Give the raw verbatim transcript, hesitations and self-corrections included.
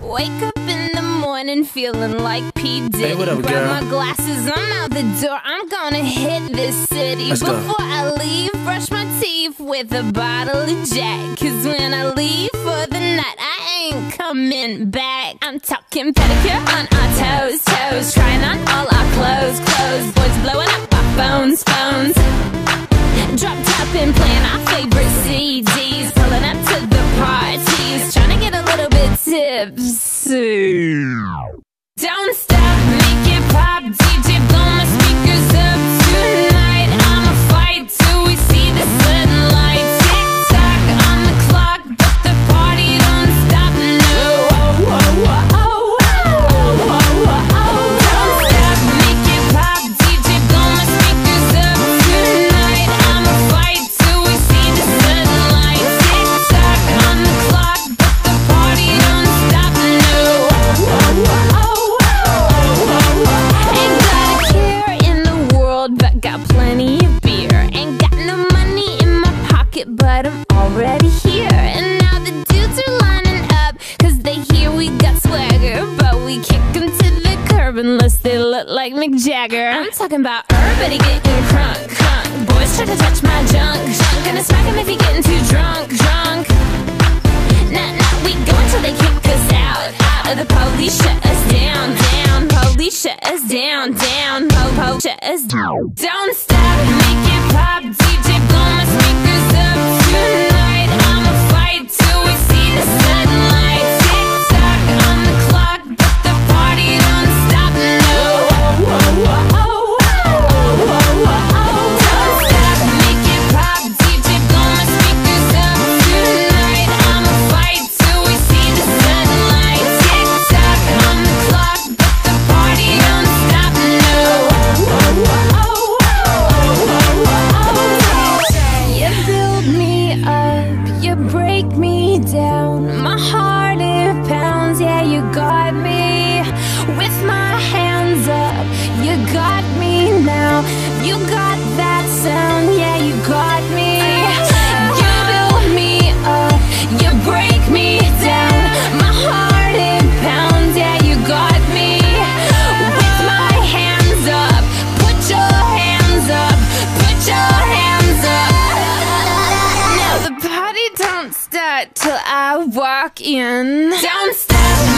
Wake up in the morning feeling like P. Diddy. Hey, what up, Grab girl? my glasses, I'm out the door. I'm gonna hit this city. Let's go. Before I leave, brush my teeth with a bottle of Jack. Cause when I leave for the night, I ain't coming back. I'm talking pedicure on our toes, toes. Trying on all our clothes, clothes. Boys blowing up our phones, phones. Drop top and playing our favorite C Ds. Pulling up to the parties, trying to get a little bit tipsy. Don't stop, make it pop, D J blow my speakers up tonight. I'ma fight till we see the sunlight. Tick tock on the clock, but the party don't stop, no. Oh, oh, oh, oh, oh, oh, oh. Don't stop, make it pop, D J blow my speakers up tonight. I'ma fight till we see the sunlight. Tick tock on the clock, but the party don't stop, no. Oh, oh, oh, oh. Ain't got a care in the world, but got plenty of beer. Ain't got no money in my pocket, but I'm already here. And now the dudes are lining up, cause they hear we got swagger. But we kick them to the curb unless they look like Mick Jagger. I'm talking about everybody getting crunk, crunk. Boys try to touch my junk, junk. Gonna smack him if he getting too drunk, drunk. Nah, nah, we go until they kick us out, out. Or the police shut us down, down. Police shut us down, down. Po, po, shut us down. Don't stop, make it pop, D J blow my speakers up tonight. I'ma fight till we see the sunlight. Tick tock on the clock, but the party don't stop, no. Oh, oh, oh, oh, oh, oh, oh. Don't stop, make it pop, D J blow my speakers up tonight. I'ma fight till we see the sunlight. Tick tock on the clock, but the party don't stop, no. Oh, oh, oh, oh, oh, oh. You build me up, you break me down. My heart it pounds, yeah, you got me. With my hands up, you got me now. You got that sound, yeah, you got me. You build me up, you break me down. My heart it pounds, yeah, you got me. With my hands up, put your hands up, put your hands up. Now the party don't start till I walk in. Don't stop.